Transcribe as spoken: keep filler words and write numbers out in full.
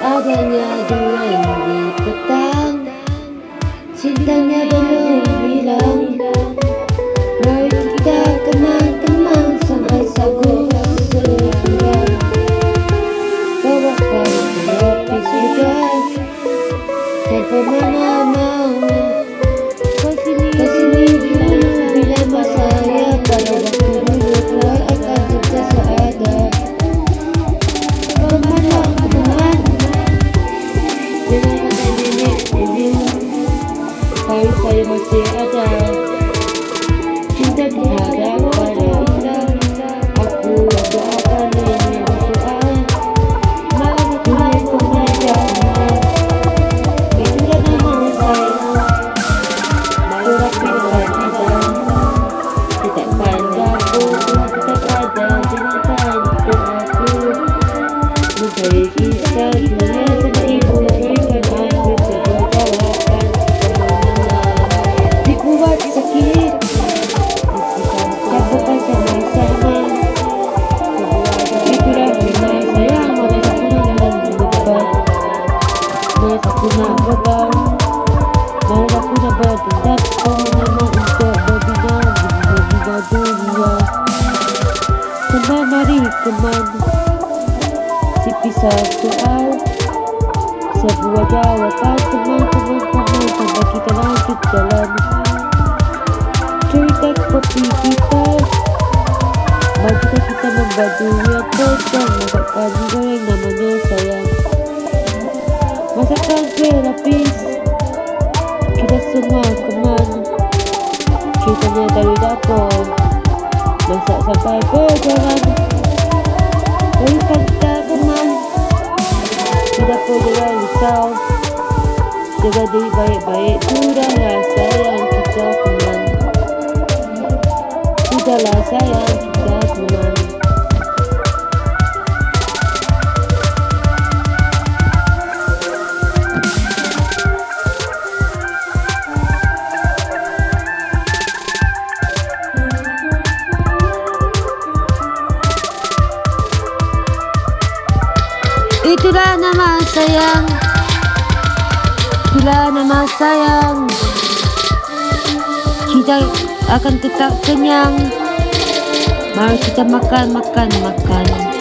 adanya bulan di petang, cintanya belum hilang. Mari kita kenang-kenang sampai sagu sebulan. Bawakan kopi sudah tanpa mana mau. Kesini dulu bila masa ya, pada waktu dulu Tuhan akan sentiasa ada. Kemana teman? Dengan kata nenek dulu, hari saya masih ada. Cinta tiada pada indah. Aku doakan nenek berdoa, malam dunia kemuliaan. Itulah nama saya. Malu rapi dan tidak, tidak pandang pun tetap ada jengatan untuk aku. Mencari kisah dunia sama ibu, berikan aku sebuah jawaban kemana. Dibuat sakit, campurkan sama-sama. Itulah memang sayang, mana tak pernah dengan berdebat, mana tak pernah berdebat, mana tak pernah berdebat. Kau memang untuk berbina, berbina dunia. Teman mari teman, si pisah soal, sebuah jawaban teman-teman teman sampai kita lanjut jalan. Cerita kopi kita, majukan kita membuat dunia terang. Masakan goreng namanya sayang, masakan kue lapis. Kita semua teman, ceritanya dari dapur, masak sampai berjalan. Berikan kita teman, di dapur jangan risau, jaga diri baik-baik. Sudahlah sayang kita teman, sudahlah sayang kita teman. Itulah nama sayang, itulah nama sayang. Kita akan tetap kenyang. Mari kita makan, makan, makan.